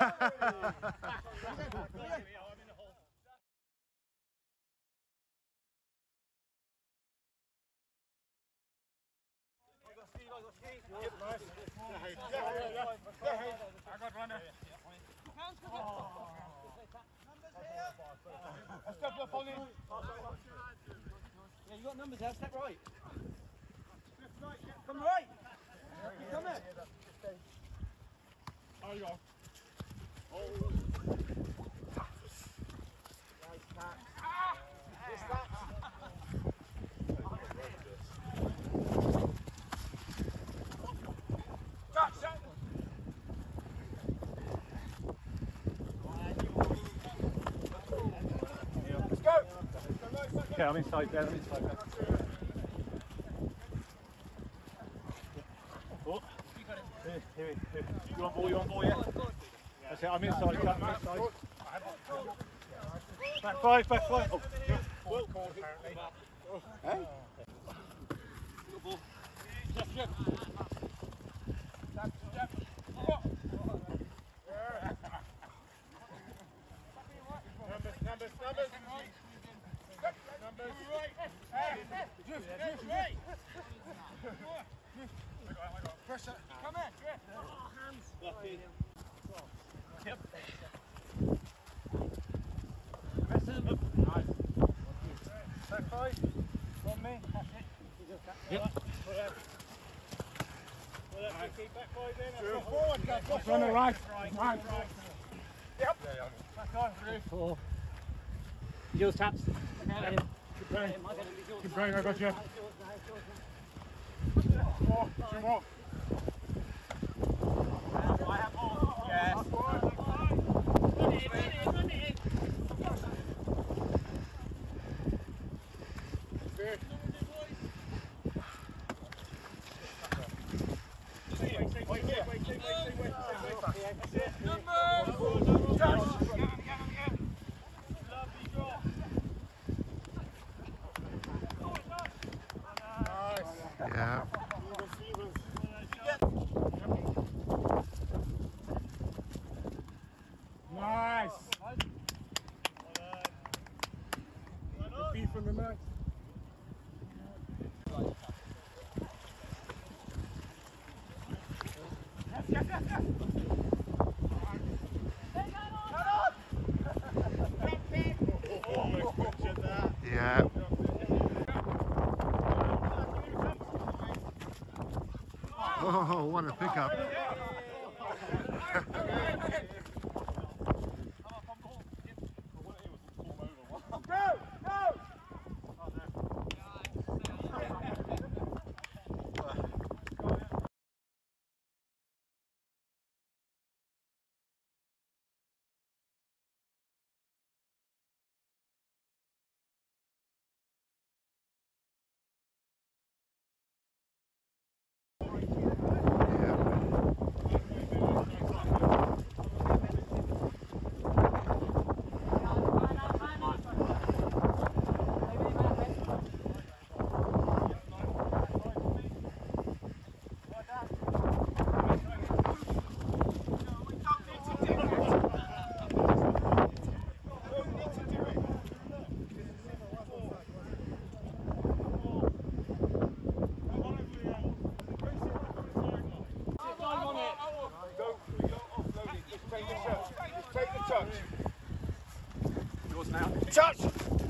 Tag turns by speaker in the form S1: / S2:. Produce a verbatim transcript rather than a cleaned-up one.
S1: Yeah, you got numbers there, step right. Come right. Come there.
S2: Oh, you go. Oh.
S1: Nice tax. This tax. Touch, touch. Let's go.
S2: Okay, I'm inside there, I'm inside there. Oh. Here, here, here. You on ball, you on ball, yeah? That's it, I'm inside, cut, I'm inside. Back five, back five. Oh, yeah. Well, apparently.
S1: Hey?
S2: Good ball. Jeff, Jeff.
S1: Jeff, Jeff.
S2: Numbers, numbers, numbers. Numbers.
S1: Pressure. Come in. Hands.
S2: Lucky. Yep.
S1: Rest of them.
S2: Nice. Back five. On me. That's it.
S1: Yep.
S2: Keep back five in.
S1: Go forward, go
S2: That's on the right. Right. Right.
S1: Yep.
S2: Back on. Three.
S1: Four. Yours taps.
S2: Keep going. Keep going, I got you. Four. Two more.
S1: I have more. Yes.
S2: Run it in, run it in, run it in. Good. Wait, wait, wait, wait, wait, wait, wait, wait. That's it. Numbers! Touch! Lovely drop. Nice.
S3: Yeah.
S2: Nice. The beat from the night. Yes, yes, yes, yes. Almost pictured that.
S3: Yeah. Oh, what a pickup.
S2: Yours now.
S1: Touch!